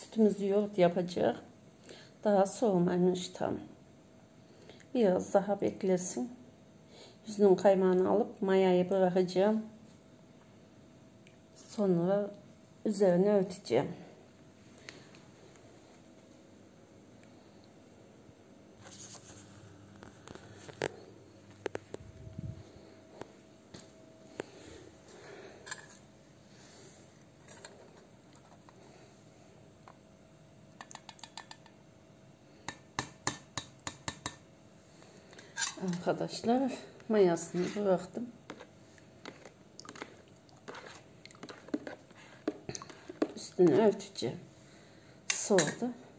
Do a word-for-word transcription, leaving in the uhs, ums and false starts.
sütümüzü yoğurt yapacak. Daha soğumamış tam. Biraz daha beklesin. Yüzünün kaymağını alıp mayayı bırakacağım. Sonra üzerine örteceğim. Arkadaşlar mayasını bıraktım. Üstünü örteceğim. Soğudu.